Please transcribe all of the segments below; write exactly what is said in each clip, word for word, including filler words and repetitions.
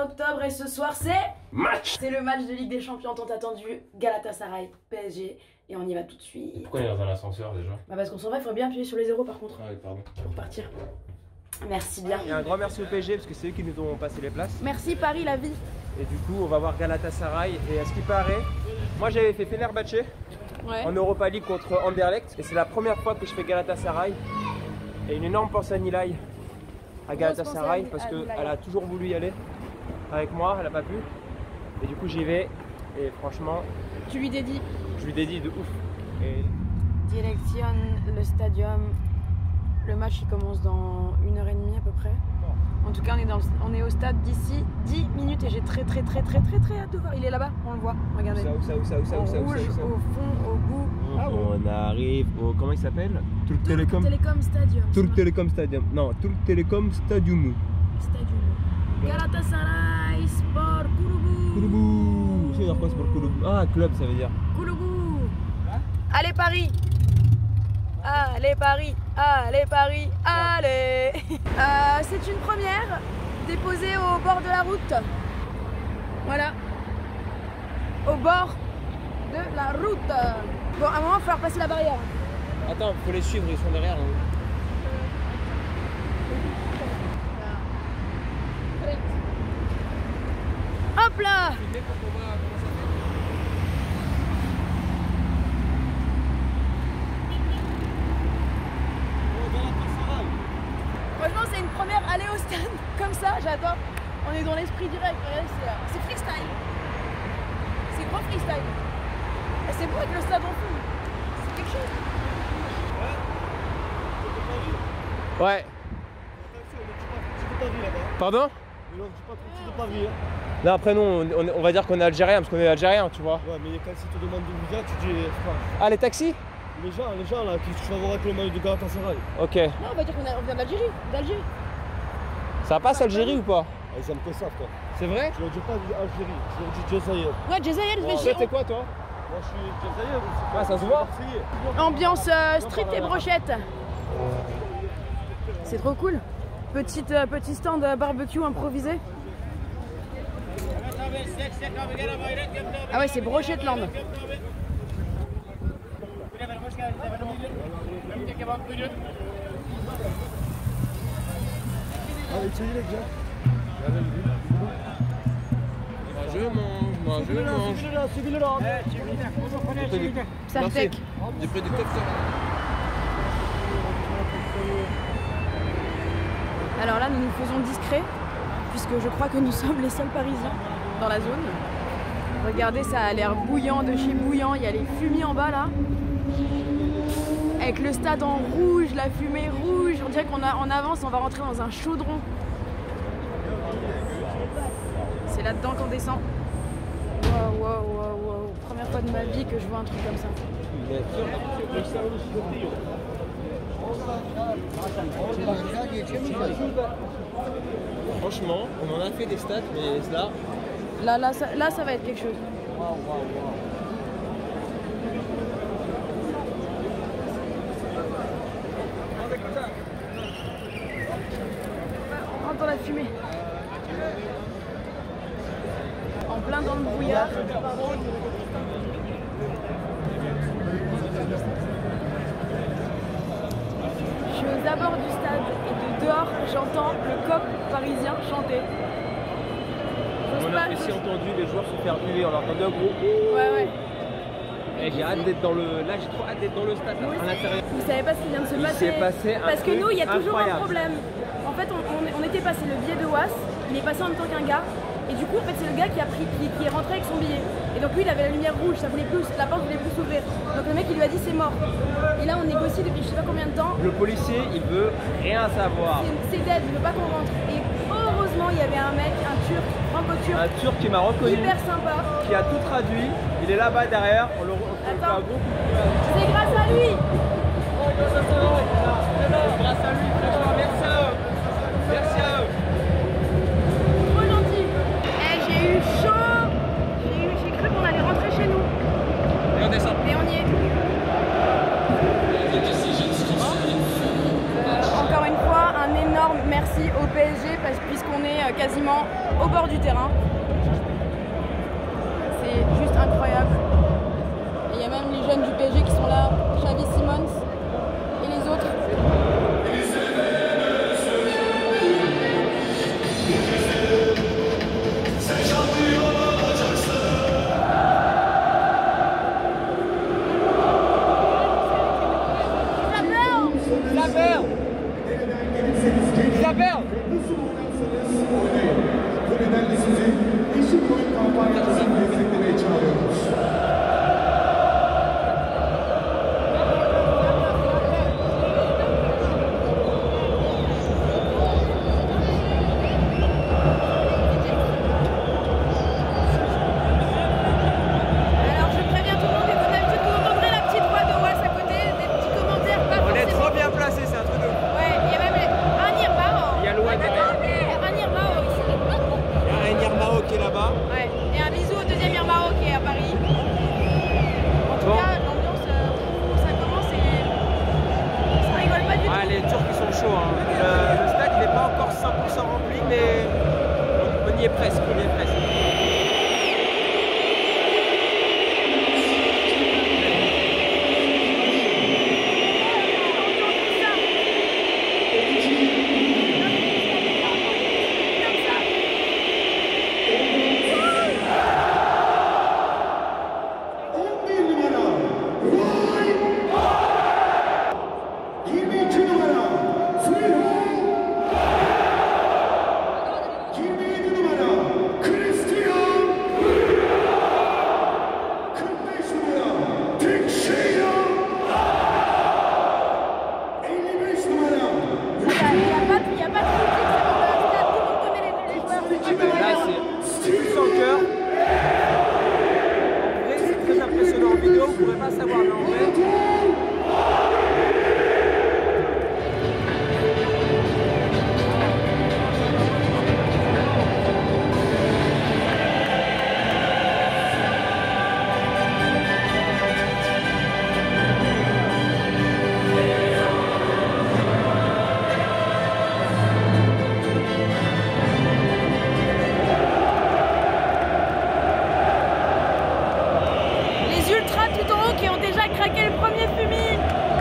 un octobre et ce soir c'est match. C'est le match de Ligue des Champions tant attendu, Galatasaray P S G, et on y va tout de suite. Pourquoi on est dans un ascenseur déjà? Bah parce qu'on s'en va, il faudrait bien appuyer sur les zéros par contre. Ah oui, pardon. Pour partir. Merci bien. Et un grand merci au P S G parce que c'est eux qui nous ont passé les places. Merci Paris la vie. Et du coup on va voir Galatasaray et à ce qui paraît, moi j'avais fait Fenerbahçe Ouais. en Europa League contre Anderlecht et c'est la première fois que je fais Galatasaray. Et une énorme pensée à Nilay à Galatasaray parce qu'elle a toujours voulu y aller avec moi, elle n'a pas pu. Et du coup j'y vais et franchement Tu lui dédies. je lui dédie de ouf. Et... Direction le stadium. Le match il commence dans une heure et demie à peu près. En tout cas on est, dans le, on est au stade d'ici dix minutes et j'ai très très très très très très hâte de voir. Il est là-bas, on le voit, regardez. Où ça, où ça, où ça, où ça, En où ça, rouge, où ça, au fond, au bout. Ah, on arrive au... comment il s'appelle? Turk Telecom. Telecom Stadium. Turk Telecom Stadium. Non, Turk Telecom Stadium. Stadium. Galatasaray Sport Kulübü. Kulübü. Ça veut dire quoi Sport Kulübü? Ah, club ça veut dire. Kulübü. Allez Paris. Allez Paris. Allez Paris. Allez. euh, C'est une première déposée au bord de la route. Voilà. Au bord de la route. Bon, à un moment, il va falloir passer la barrière. Attends, faut les suivre, ils sont derrière. Hein. Hop là. Franchement, c'est une première aller au stade comme ça, j'adore. On est dans l'esprit direct, c'est freestyle. C'est gros freestyle. Et c'est beau avec le stade en fond. C'est quelque chose. Ouais. Pardon? Là après nous on, on, on va dire qu'on est algérien parce qu'on est algérien, tu vois. Ouais, mais quand si tu demandes d'où vous êtes, tu dis France. Ah, les taxis? Les gens, les gens là qui se font voir avec le maillot de Galatasaray. Ok. Non, on va dire qu'on vient d'Algérie. d'Algérie. Ça passe Algérie ou pas? Ah, ils aiment que ça, quoi. C'est vrai? Je ne dis pas Algérie, je dis Djezaïr. Ouais, Djezaïr, je vais Toi t'es quoi toi? Moi je suis Djezaïr. Ah, ça se voit? Ambiance euh, street et brochette. C'est trop cool. Petite, euh, petit stand euh, barbecue improvisé. Ah ouais, c'est brochette land. Allez, tu les gars. Je mange, moi je mange. Suivez-le là, suivez-le là. Psaftec. Des producteurs. Alors là, nous nous faisons discret, puisque je crois que nous sommes les seuls Parisiens dans la zone. Regardez, ça a l'air bouillant de chez bouillant, il y a les fumiers en bas là. Avec le stade en rouge, la fumée rouge, on dirait qu'on en avance, on va rentrer dans un chaudron. C'est là-dedans qu'on descend. Waouh, waouh, waouh, waouh. Première fois de ma vie que je vois un truc comme ça. Franchement, on en a fait des stats, mais là... Là, là, ça, là, ça va être quelque chose. Waouh, waouh, waouh. On rentre dans la fumée. En plein dans le brouillard. Je suis aux abords du stade et de dehors, j'entends le coq parisien chanter. On a aussi entendu les joueurs se faire huer, on a entendu un gros... Ouais, ouais. Et j'ai hâte d'être dans le... Là j'ai trop hâte d'être dans le stade, là, à l'intérieur. Vous savez pas ce qui vient de se Il passer. s'est passé un Parce que truc nous, il y a toujours incroyable. un problème. En fait, on, on- on était passé le billet de Wass, il est passé en même temps qu'un gars. Et du coup, en fait, c'est le gars qui, a pris, qui, qui est rentré avec son billet. Et donc lui, il avait la lumière rouge, ça voulait plus, la porte voulait plus s'ouvrir. Donc le mec, il lui a dit c'est mort. Et là, on négocie depuis je sais pas combien de temps. Le policier, il veut rien savoir. C'est c'est dead, il veut pas qu'on rentre. Et heureusement, il y avait un mec, un turc, franco-turc, Un turc qui m'a reconnu, hyper sympa. qui a tout traduit. Il est là-bas derrière, on le on le fait Attends. un gros coup de C'est grâce à lui. Grâce à lui, franchement, merci à eux. Merci à eux. Trop gentil. Eh, j'ai eu chaud. J'ai eu- j'ai cru qu'on allait rentrer chez nous. Et on descend. Et on y est. Euh, encore une fois, un énorme merci merci au P S G parce puisqu'on est euh, quasiment au bord du terrain. C'est juste incroyable. Et il y a même les jeunes du P S G qui sont là, Xavi Simons et les autres. Qui est là-bas. Ouais. Et un bisou au deuxième Irmao qui est à Paris. En tout bon. cas, l'ambiance, euh, ça commence et ça rigole pas du ah, tout. Les Turcs ils sont chauds. Hein. Le, le stade n'est pas encore cent pour cent rempli, mais on y est presque. On y est presque. Vous ne pourrez pas savoir, mais en vrai... qui ont déjà craqué le premier fumier.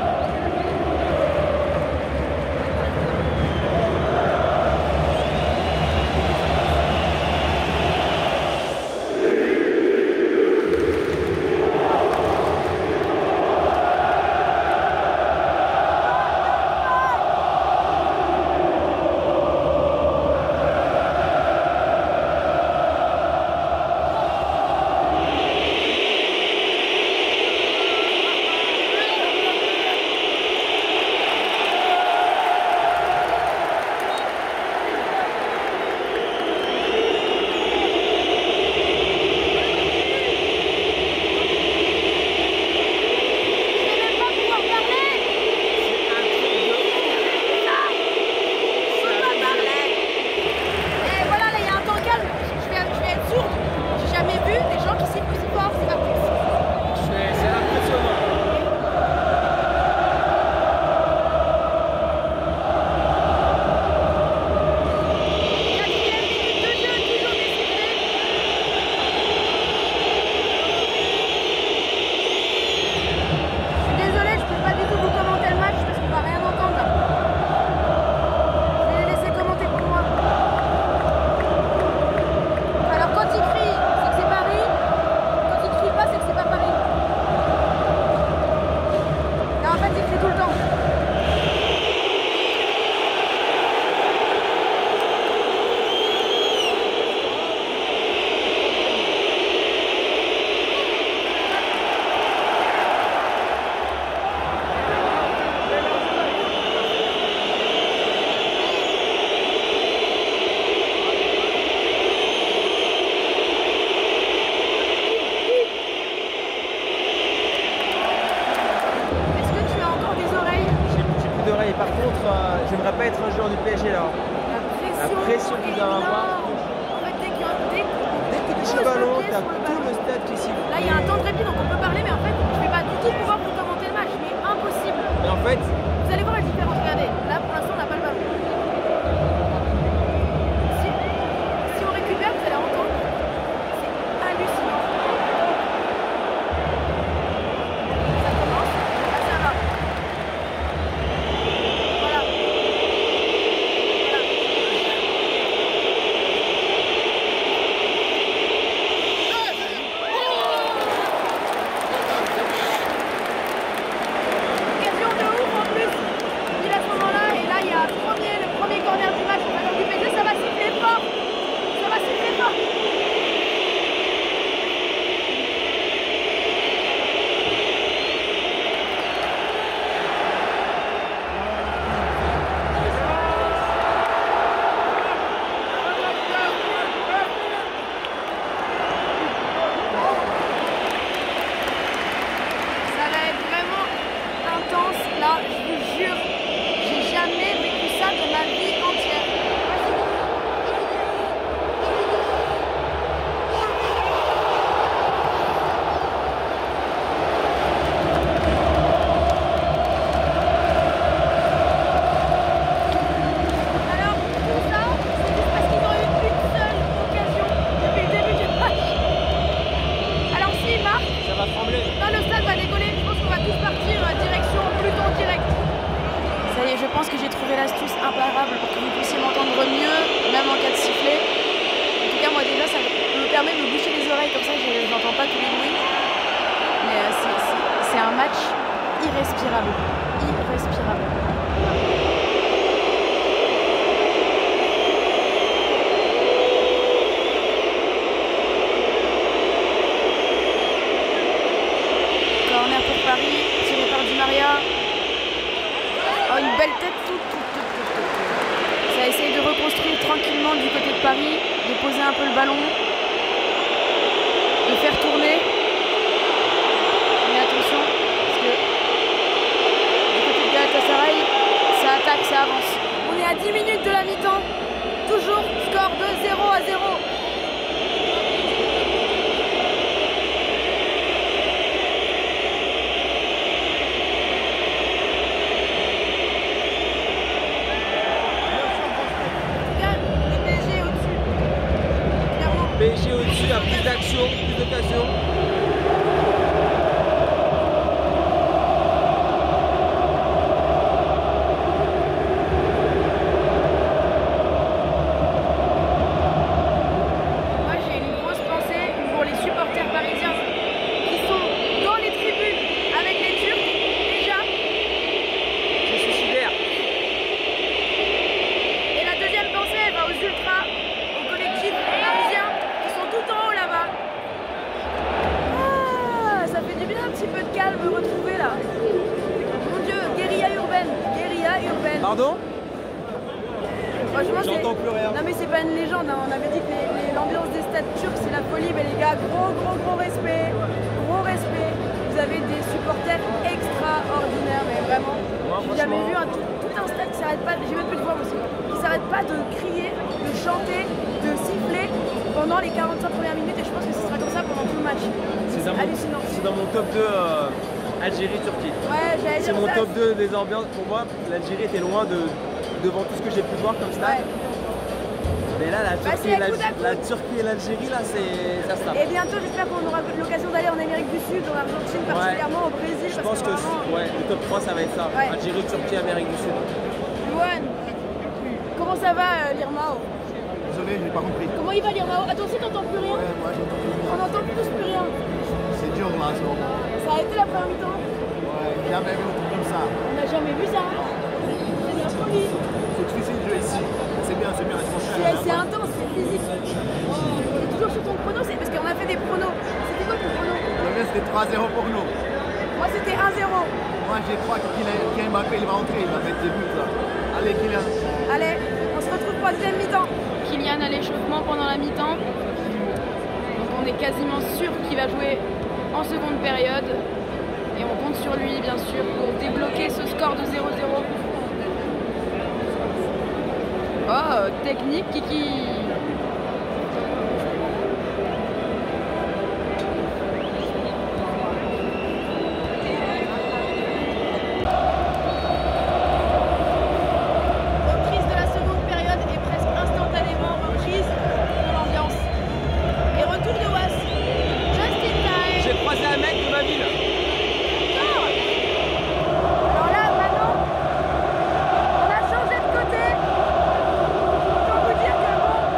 Par contre, euh, j'aimerais pas être un joueur du P S G là. La pression, La pression que tu dois avoir. En fait, dès, dès, dès que tu touches le ballon, tu as tout le stade qui siffle. Là, il y a un temps de répit, donc on peut parler, mais en fait, je vais pas du tout pouvoir vous commenter le match. Mais impossible. Et en fait, vous allez voir la différence. Regardez, là, pour l'instant, on n'a pas le ballon. cas, moi déjà, ça me permet de me boucher les oreilles, comme ça je n'entends pas tous les bruits. Mais euh, c'est un match irrespirable. Irrespirable. Corner pour Paris, tiré par Di Maria. Oh, une belle tête toute, toute, toute, toute, toute. Ça essaye de reconstruire tranquillement du côté de Paris, de poser un peu le ballon, de faire tourner. Mais attention, parce que du côté de Galatasaray, ça attaque, ça avance. On est à dix minutes de la mi-temps, toujours score de zéro à zéro. P S G au-dessus, à plus d'action, plus d'occasion. Moi j'ai une grosse pensée pour les supporters parisiens qui sont dans les tribunes avec les Turcs déjà. C'est suicidaire. Et la deuxième pensée elle va aux ultras, au collectif parisien. Tout en haut là-bas. Ah, ça fait du bien un petit peu de calme retrouvé là. Mon Dieu, guérilla urbaine, guérilla urbaine. Pardon? Franchement, j'entends plus rien. Non mais c'est pas une légende, hein. On avait dit que l'ambiance des stades turcs c'est la folie, mais les gars, gros gros gros respect, gros respect. Vous avez des supporters extraordinaires, mais vraiment. J'ai jamais vu un, tout, tout un stade qui s'arrête pas, j'ai même plus de voix aussi, qui s'arrête pas de crier, de chanter, de siffler pendant les quarante-cinq premières minutes, et je pense que ce sera comme ça pendant tout le match. C'est hallucinant. C'est dans mon top deux euh, Algérie-Turquie. Ouais, j'allais dire c'est mon ça. top deux des ambiances. Pour moi, l'Algérie était loin de, devant tout ce que j'ai pu voir comme stade. Ouais. Mais là, la Bah, Turquie, c'est et à coup d'à coup. la, la Turquie et l'Algérie, là, c'est ça se tape. Et bientôt, j'espère qu'on aura l'occasion d'aller en Amérique du Sud, en Argentine, particulièrement au Brésil. Je parce pense que, que vraiment... ouais, le top trois, ça va être ça. Ouais. Algérie, Turquie, Amérique du Sud. Luan, comment ça va, euh, l'Irmao? Désolé, j'ai pas compris. Comment il va, l'Irmao? Attends, si t'entends plus rien? Ouais, moi j'entends plus. On n'entend tous plus rien. C'est dur là, ce moment. Ça a été la première mi-temps? Ouais, jamais vu un truc comme ça. On n'a jamais vu ça. C'est de la folie. C'est difficile de jouer ici. C'est bien, c'est bien. C'est intense, c'est physique. C'est toujours sur ton prono, c'est parce qu'on a fait des pronos. C'était quoi ton prono? Le reste, c'était trois zéro pour nous. Moi, c'était un zéro. Moi, j'ai crois que Kylian Mbappé, il va entrer, il va mettre des buts là. Allez, Kylian. Allez, on se retrouve pour la deuxième mi-temps. Kylian a l'échauffement pendant la mi-temps. Donc on est quasiment sûr qu'il va jouer en seconde période. Et on compte sur lui, bien sûr, pour débloquer ce score de zéro zéro. Oh, technique, Kiki. Reprise de la seconde période et presque instantanément reprise de l'ambiance. Et retour de Was. Just in time. J'ai croisé un mec de ma ville. Encore. Alors là, maintenant, on a changé de côté. Autant vous dire que bon,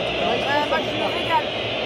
Euh, bah, je me régale.